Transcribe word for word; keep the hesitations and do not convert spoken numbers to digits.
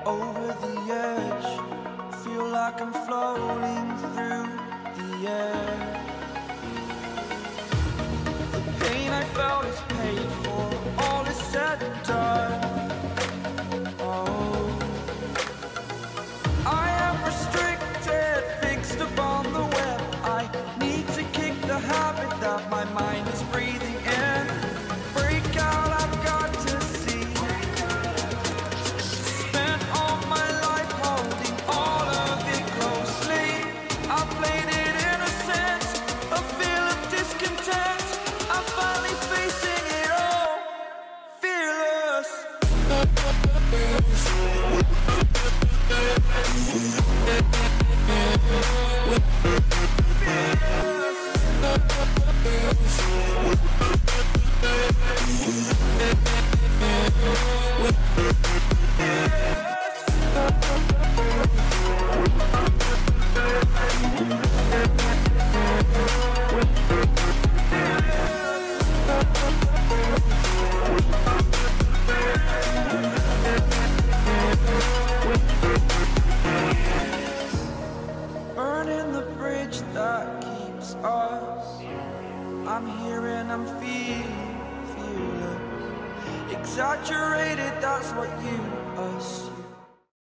over the edge. Feel like I'm floating through the air. The pain I felt is paid for, all is said and done. Oh, I am restricted, fixed upon the web. I need to kick the habit that my mind is breathing in. Break out, I've got to see. Spent all my life holding all of it closely. I played it innocent, a feel of discontent. I'm finally facing it all, fearless. Burning the bridge that keeps us. I'm here and I'm feeling fearless. Exaggerated, that's what you assume.